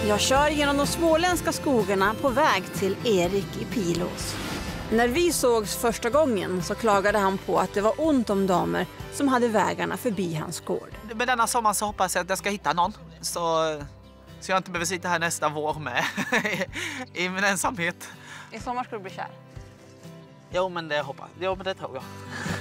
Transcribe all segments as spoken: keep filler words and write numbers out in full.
Jag kör genom de småländska skogarna på väg till Erik i Pilås. När vi sågs första gången så klagade han på att det var ont om damer som hade vägarna förbi hans gård. Med denna sommar så hoppas jag att jag ska hitta någon. Så, så jag inte behöver sitta här nästa vår med i min ensamhet. I sommar ska du bli kär? Jo, men det hoppas jo, men det tror jag.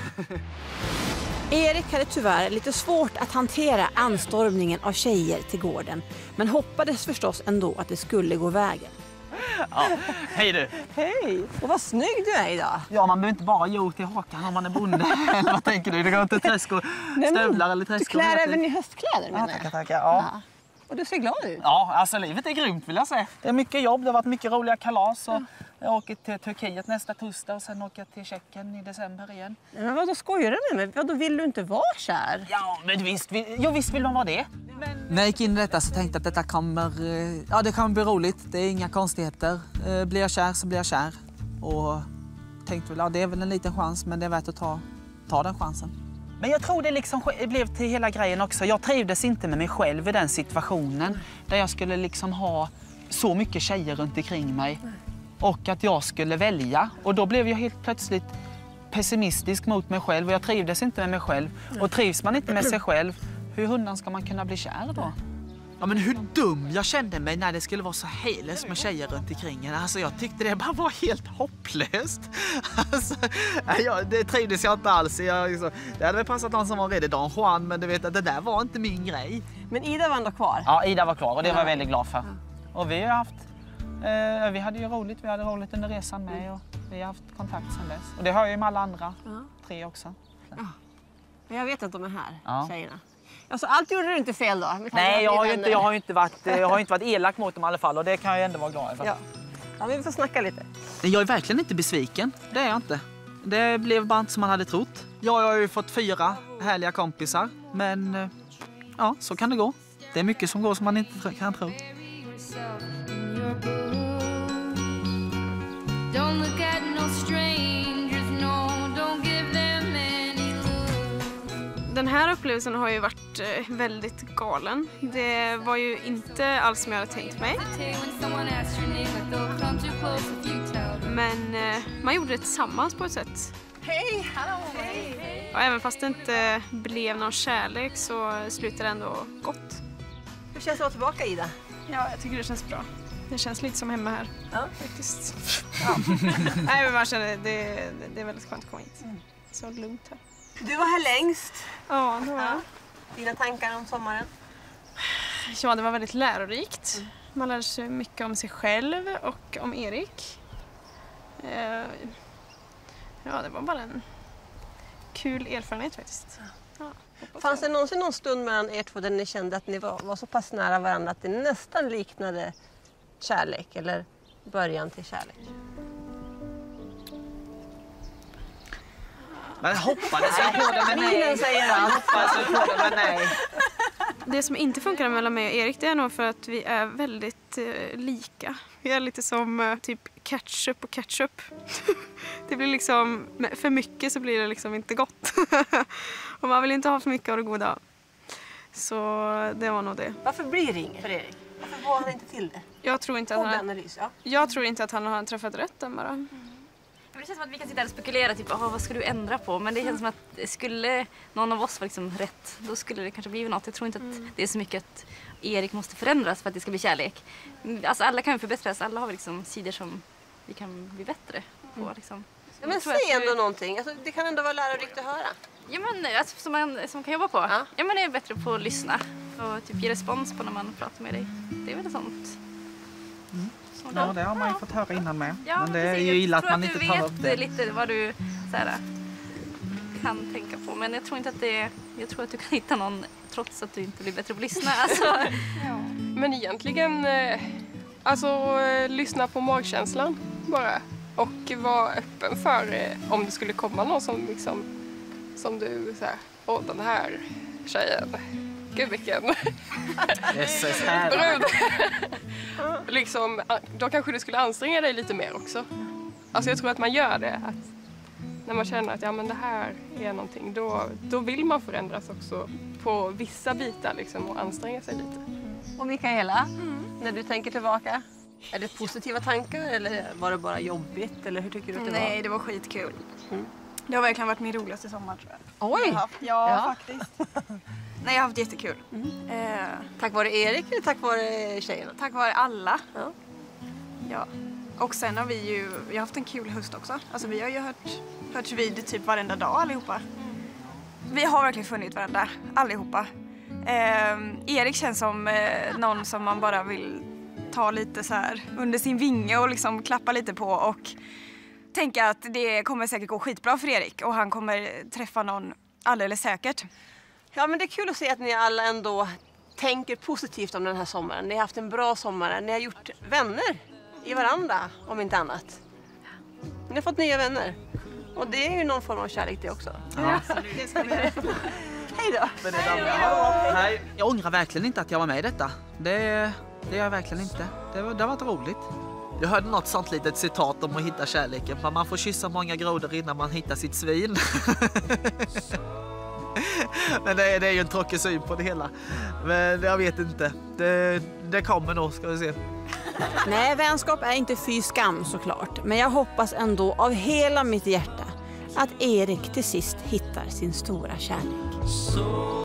Erik hade tyvärr lite svårt att hantera anstormningen av tjejer till gården. Men hoppades förstås ändå att det skulle gå vägen. Ja, hej du! Hej! Och vad snygg du är idag! Ja, man behöver inte bara jo till hakan om man är bonde. Eller vad tänker du? Det går inte träskor, stövlar eller träskor. Du klär även i höstkläder, menar jag. Ja, tackar, tackar. Ja. Ja. Och du ser glad ut. Ja, alltså livet är grymt vill jag säga. Det är mycket jobb, det har varit mycket roliga kalas. Och jag åker till Turkiet nästa torsdag och sen åker jag till Tjeckien i december igen. Men vad då skojar du med mig? Vad då vill du inte vara kär? Ja, men visst, jo, visst vill man vara det. Men... När jag gick in i detta så tänkte jag att detta kommer, ja, det kommer bli roligt. Det är inga konstigheter. Blir jag kär så blir jag kär. Och tänkte väl, ja, det är väl en liten chans, men det är värt att ta, ta den chansen. Men jag tror det liksom blev till hela grejen också. Jag trivdes inte med mig själv i den situationen där jag skulle liksom ha så mycket tjejer runt omkring mig och att jag skulle välja. Och då blev jag helt plötsligt pessimistisk mot mig själv och jag trivdes inte med mig själv. Och trivs man inte med sig själv, hur hundan ska man kunna bli kär då? Ja, men hur dum jag kände mig när det skulle vara så helst med tjejer runt omkring en. Alltså jag tyckte det bara var helt hopplöst. Alltså, jag, det trivdes jag inte alls. Jag, liksom, det hade väl passat någon som var redan Don Juan, men du vet att det där var inte min grej. Men Ida var ändå kvar? Ja, Ida var kvar och det var jag väldigt glad för. Och vi har haft, eh, vi hade ju roligt, vi hade roligt under resan med och vi har haft kontakt sedan dess. Och det har jag ju med alla andra, ja. tre också. Ja. Men jag vet att de är här, ja. tjejerna. Alltså, allt gjorde du inte fel då? Nej, jag har, ju inte, jag, har ju inte varit, jag har inte varit elak mot dem i alla fall och det kan jag ändå vara glad för. Ja. Ja, vi får snacka lite. Jag är verkligen inte besviken, det är jag inte. Det blev bara inte som man hade trott. Jag har ju fått fyra härliga kompisar, men ja, så kan det gå. Det är mycket som går som man inte kan tro. Den här upplevelsen har ju varit väldigt galen. Det var ju inte alls som jag hade tänkt mig. Men man gjorde det tillsammans på ett sätt. Hej! Hallå! Hej! Och även fast det inte blev någon kärlek så slutade det ändå gott. Hur känns det att vara tillbaka, Ida? Ja, jag tycker det känns bra. Det känns lite som hemma här. Ja. Faktiskt. Ja. Nej, men man känner det, det är väldigt skönt att komma hit. Så lugnt här. Du var här längst. Ja, det var jag. Dina tankar om sommaren? Ja, det var väldigt lärorikt. Mm. Man lärde sig mycket om sig själv och om Erik. Ja, det var bara en kul erfarenhet faktiskt. Ja, fanns det någonsin någon stund mellan er två där ni kände att ni var, var så pass nära varandra att det nästan liknade kärlek eller början till kärlek? Men hoppades jag på det, men nej. Säger han. Hoppades jag på det, men nej. Det som inte funkar mellan mig och Erik, det är nog för att vi är väldigt eh, lika. Vi är lite som eh, typ ketchup och ketchup. Det blir liksom, för mycket så blir det liksom inte gott. Och man vill inte ha för mycket av det goda. Så det var nog det. Varför blir det inget för Erik? Varför var han inte till det? Jag tror inte att han, analys, ja. jag tror inte att han har träffat rätt än bara. Mm. Det känns som att vi kan sitta och spekulera, typ, oh, vad ska du ändra på? Men det känns som att skulle någon av oss vara liksom rätt, då skulle det kanske bli något. Jag tror inte att mm. det är så mycket att Erik måste förändras för att det ska bli kärlek. Alltså alla kan ju förbättras, alla har vi liksom sidor som vi kan bli bättre på. Mm. Liksom. Ja, men säg ändå du... någonting, alltså, det kan ändå vara lärorikt att höra. Ja, men alltså, som man som kan jobba på. Ja. Ja, men det är bättre på att lyssna och typ ge respons på när man pratar med dig. Det är väl sånt. Mm. Ja, det har man ju fått höra innan med. Ja, men det är ju illa att man inte tar upp det. Jag vet lite vad du så här, kan tänka på. Men jag tror inte att det är, jag tror att du kan hitta någon trots att du inte blir bättre på att lyssna. Alltså. Ja. Men egentligen, alltså lyssna på magkänslan bara. Och vara öppen för om det skulle komma någon som liksom, som du så här, åh den här tjejen. Gud vilken Jesus, här. brud. Liksom, då kanske du skulle anstränga dig lite mer också. Alltså jag tror att man gör det. Att när man känner att ja, men det här är någonting, då, då vill man förändras också på vissa bitar liksom, och anstränga sig lite. Och Mikaela, mm. när du tänker tillbaka, är det positiva tankar eller var det bara jobbigt? Eller hur tycker du att det Nej, var? det var skitkul. Mm. Det har verkligen varit min roligaste sommar, tror jag. Oj! Jag har haft. Ja, Ja. faktiskt. Nej, jag har haft jättekul. Mm. Eh, Tack vare Erik eller tack vare tjejerna? tack vare alla. Ja. Ja. Och sen har vi ju vi har haft en kul höst också. Alltså vi har ju hört, hörts vid typ varenda dag allihopa. Vi har verkligen funnit varandra, allihopa. Eh, Erik känns som eh, någon som man bara vill ta lite så här under sin vinge och liksom klappa lite på och tänka att det kommer säkert gå skitbra för Erik och han kommer träffa någon alldeles säkert. Ja, men det är kul att se att ni alla ändå tänker positivt om den här sommaren. Ni har haft en bra sommar. Ni har gjort vänner i varandra, om inte annat. Ni har fått nya vänner. Och det är ju någon form av kärlek det också. Ja. Hej då! Men det är Nej, jag ångrar verkligen inte att jag var med i detta. Det, det gör jag verkligen inte. Det, var, det har varit roligt. Jag hörde något sånt litet citat om att hitta kärleken. Man får kyssa många grodor innan man hittar sitt svin. Men det är, det är ju en tråkig syn på det hela. Men jag vet inte. Det, det kommer nog, ska vi se. Nej, vänskap är inte fy skam såklart. Men jag hoppas ändå av hela mitt hjärta att Erik till sist hittar sin stora kärlek.